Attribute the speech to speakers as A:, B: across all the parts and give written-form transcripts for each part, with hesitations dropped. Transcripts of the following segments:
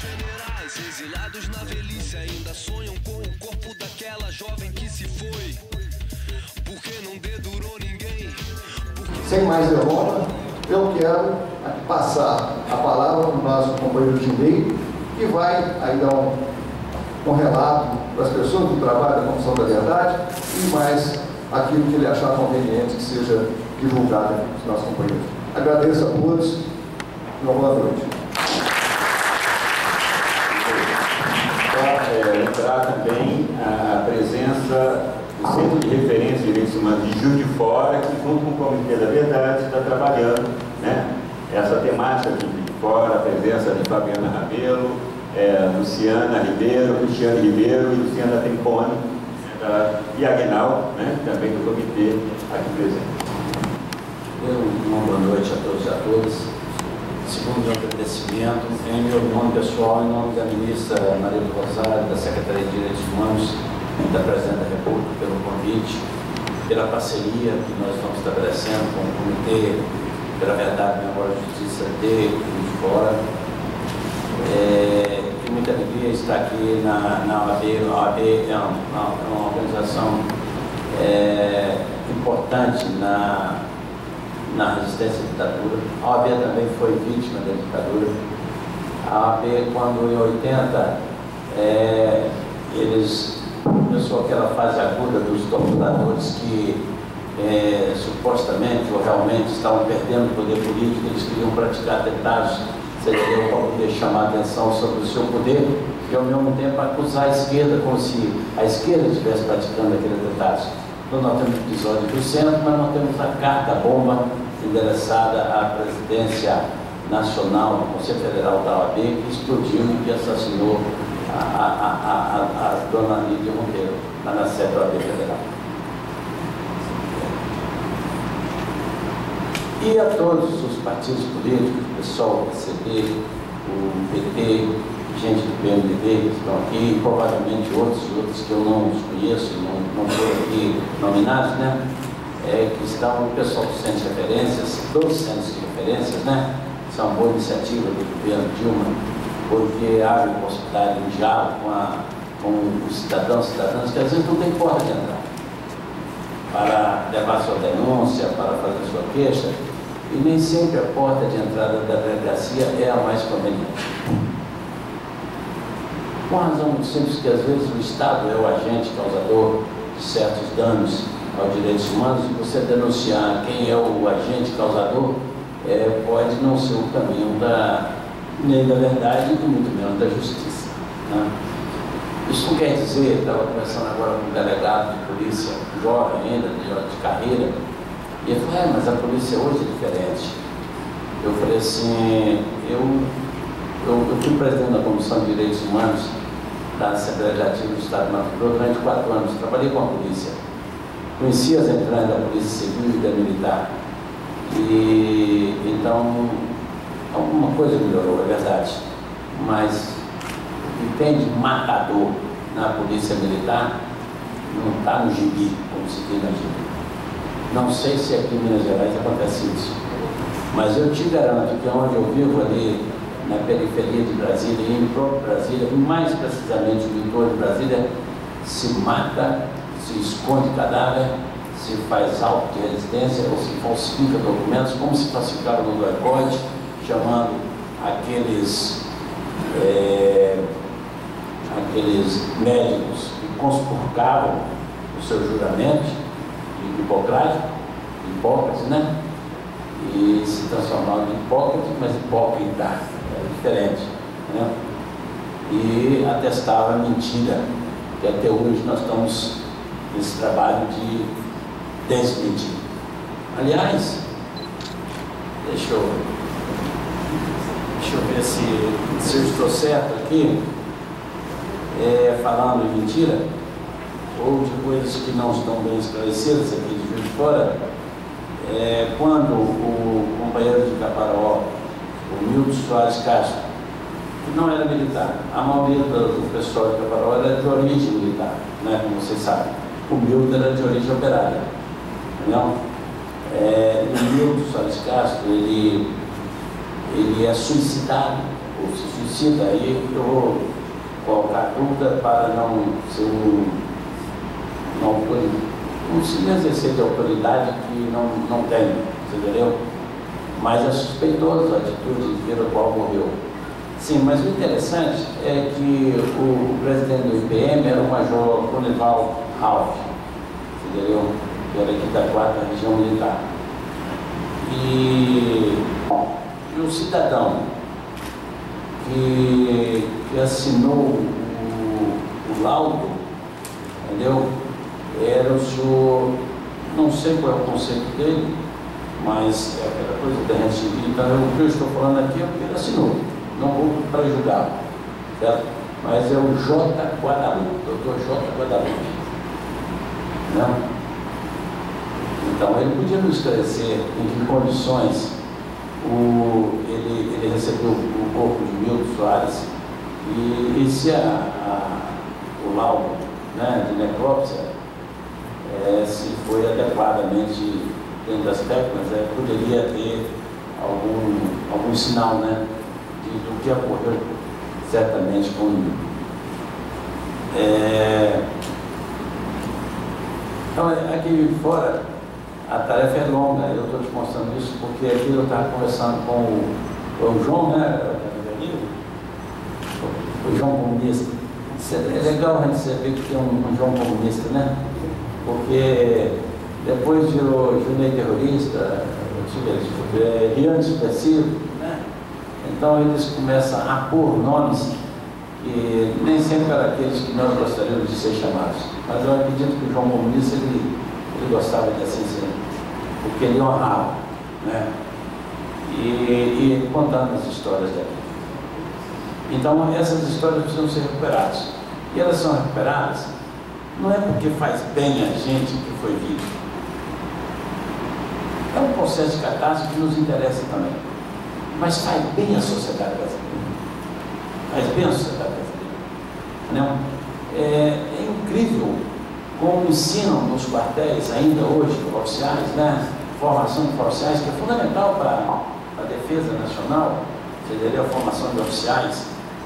A: Generais exilados na velhice ainda sonham com o corpo daquela jovem que se foi, porque não dedurou ninguém.
B: Sem mais delongas, eu quero passar a palavra para o nosso companheiro Gilney, que vai aí dar um relato para as pessoas do trabalho da Comissão da Verdade e mais aquilo que ele achar conveniente que seja divulgado aqui para os nossos companheiros. Agradeço a todos e uma boa noite.
C: Lembrar também a presença do Centro de Referência de Direitos Humanos de Juiz de Fora, que junto com o Comitê da Verdade está trabalhando, né, essa temática de Juiz de Fora, a presença de Fabiana Rabelo, Luciana Ribeiro, Cristiane Ribeiro e Luciana Tempone, e Aguinaldo, né, também do comitê aqui presente.
D: Uma boa noite a todos e a todas. Segundo meu agradecimento, em meu nome pessoal, em nome da ministra Maria do Rosário, da Secretaria de Direitos Humanos e da Presidente da República, pelo convite, pela parceria que nós estamos estabelecendo com o Comitê pela Verdade, Memória e Justiça de Juiz de Fora. É muita alegria estar aqui na OAB. A OAB é uma organização importante na resistência à ditadura. A OAB também foi vítima da ditadura. A OAB, quando em 80, começou aquela fase aguda dos torturadores que supostamente ou realmente estavam perdendo o poder político, eles queriam praticar atentados, seja para poder chamar a atenção sobre o seu poder e ao mesmo tempo acusar a esquerda como se a esquerda estivesse praticando aqueles atentados. Então nós temos o episódio do centro, mas nós temos a carta-bomba endereçada à presidência nacional do Conselho Federal da OAB, que explodiu e que assassinou a dona Lídia Monteiro, lá na sede da OAB Federal. E a todos os partidos políticos, o pessoal do PCB, o PT, gente do PMDB que estão aqui, e provavelmente outros que eu não os conheço, não estou aqui nominados, né? Que estão, o pessoal dos centros de referências, dos centros de referências, né? Isso é uma boa iniciativa do governo Dilma, porque abre possibilidade de diálogo com os cidadãos e cidadãs que às vezes não tem porta de entrar para levar sua denúncia, para fazer sua queixa, e nem sempre a porta de entrada da delegacia é a mais conveniente. Com razão muito simples que às vezes o Estado é o agente causador de certos danos aos direitos humanos, e você denunciar quem é o agente causador pode não ser o caminho nem da verdade e muito menos da justiça, né? Isso não quer dizer, estava conversando agora com um delegado de polícia jovem ainda, de carreira, e ele falou, mas a polícia hoje é diferente. Eu falei assim, eu fui presidente da Comissão de Direitos Humanos da Assembleia Legislativa do Estado de Mato Grosso durante 4 anos, trabalhei com a polícia. Conheci as entranhas da Polícia Civil e da Militar. E então, alguma coisa melhorou, é verdade. Mas o que tem de matador na Polícia Militar não está no gibi, como se diz na gibi. Não sei se aqui em Minas Gerais acontece isso. Mas eu te garanto que onde eu vivo ali, na periferia de Brasília e em próprio Brasília, mais precisamente no entorno de Brasília, se mata, se esconde cadáver, se faz auto de resistência ou se falsifica documentos, como se falsificava no recorde, chamando aqueles médicos que conspurcavam o seu juramento de Hipócrates, né? E se transformavam em Hipócrates, mas hipócrita, é diferente, né? E atestava mentira, que até hoje nós estamos nesse trabalho de desmentir. Aliás, deixa eu ver se eu estou certo aqui, falando em mentira, ou de coisas que não estão bem esclarecidas aqui de Juiz de Fora. Quando o companheiro de Caparaó, o Milton Soares Castro, que não era militar, a maioria do pessoal de Caparaó era de origem militar, né, como vocês sabem. O Milton era de origem operária. Não? O Milton Soares Castro, ele é suicidado ou se suicida, aí eu vou colocar dúvida para não ser não se exercer de autoridade que não tem, entendeu? Mas é suspeitoso a atitude pela qual morreu. Sim, mas o interessante é que o presidente do IPM era o major Conival Ralph, entendeu? Que era aqui da 4ª Região Militar. E o cidadão que assinou o laudo, entendeu? Era o senhor, não sei qual é o conceito dele, mas é aquela coisa da gente civil. Então, o que eu estou falando aqui é o que ele assinou, não vou prejudicá-lo, certo? Mas é o J. Guadalupe, Dr. J. Guadalupe. Não? Então, ele podia nos esclarecer em que condições ele recebeu o corpo de Milton Soares e se o laudo, né, de necrópsia se foi adequadamente dentro das técnicas, poderia ter algum sinal, né, do que ocorreu certamente com o Milton. Então, aqui fora, a tarefa é longa. Eu estou te mostrando isso porque aqui eu estava conversando com o João, né? O João comunista. É legal a gente saber que tem um João comunista, né? Porque depois virou Junei terrorista, Riane subversivo, né? Então eles começam a pôr nomes que nem sempre eram aqueles que nós gostaríamos de ser chamados. Mas eu acredito que o João comunista ele gostava de assim ser, porque ele honrava, né? E contando as histórias dele. Então essas histórias precisam ser recuperadas. E elas são recuperadas não é porque faz bem a gente que foi vítima. É um processo de catástrofe que nos interessa também. Mas faz bem a sociedade brasileira. Faz bem a sociedade brasileira. Não? É incrível como ensinam nos quartéis ainda hoje, oficiais, né? Formação de oficiais, que é fundamental para a defesa nacional, seria a formação de oficiais,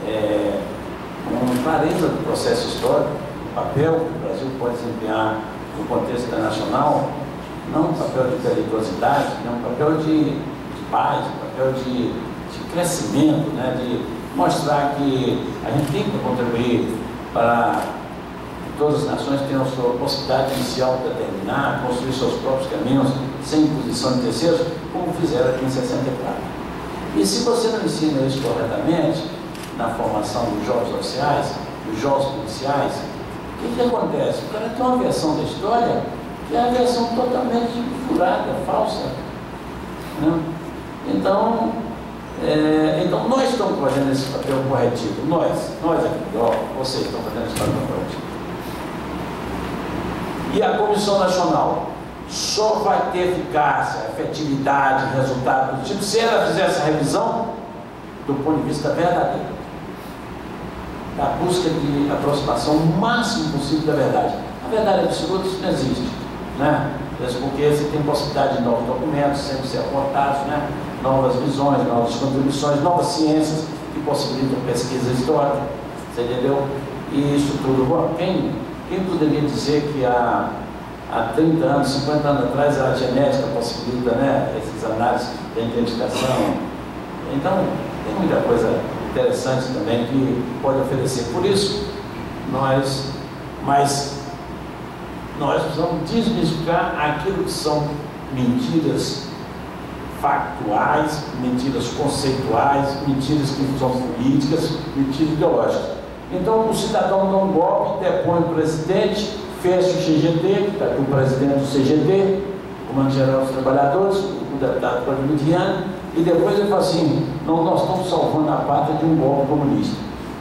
D: com clareza do processo histórico, o papel que o Brasil pode desempenhar no contexto internacional, não um papel de periculosidade, não um papel de paz, um papel de crescimento, né? De mostrar que a gente tem que contribuir para que todas as nações tenham a sua possibilidade de se autodeterminar, construir seus próprios caminhos, sem imposição de terceiros, como fizeram aqui em 64. E se você não ensina isso corretamente, na formação dos jovens oficiais, dos jovens policiais, o que acontece? O cara tem uma versão da história que é a versão totalmente furada, falsa. Né? Então nós estamos fazendo esse papel corretivo. Nós aqui, vocês estão fazendo esse papel corretivo. E a Comissão Nacional só vai ter eficácia, efetividade, resultado positivo se ela fizer essa revisão do ponto de vista verdadeiro, da busca de aproximação o máximo possível da verdade. A verdade absoluta isso não existe, né? Porque você tem possibilidade de novos documentos sempre ser aportados, né? Novas visões, novas contribuições, novas ciências que possibilitam pesquisa histórica, você entendeu? E isso tudo, bom, quem poderia dizer que há 30 anos, 50 anos atrás a genética possibilita, né, essas análises da identificação? Então, tem muita coisa interessante também que pode oferecer. Por isso, nós precisamos desmistificar aquilo que são mentiras factuais, mentiras conceituais, mentiras que são políticas, mentiras ideológicas. Então, o cidadão dá um golpe, depõe o presidente, fecha o CGT, que está aqui o presidente do CGT, o Comando-Geral dos Trabalhadores, o deputado Cláudio Viana, e depois ele fala assim: não, nós estamos salvando a pátria de um golpe comunista.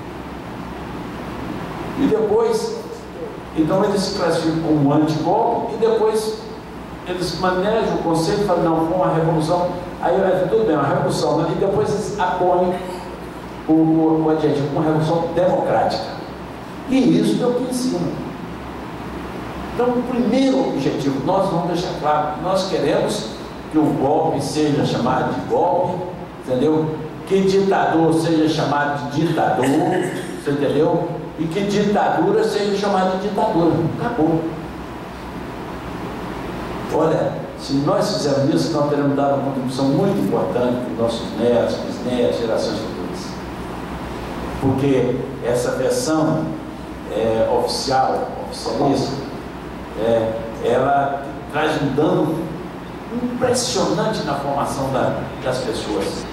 D: E depois, então eles se classificam como um antigolpe, e depois eles manejam o conceito e falam: não, foi uma revolução. Aí tudo bem, uma revolução, né? E depois eles apoiam o adjetivo, uma revolução democrática. E isso é o que ensina. Então, o primeiro objetivo, nós vamos deixar claro que nós queremos que o golpe seja chamado de golpe, entendeu? que ditador seja chamado de ditador, você entendeu? E que ditadura seja chamada de ditadura. Acabou. Olha, se nós fizermos isso, nós teremos dado uma contribuição muito importante para os nossos netos, bisnetos, gerações futuras. Porque essa versão oficialista, ela traz um dano impressionante na formação das pessoas.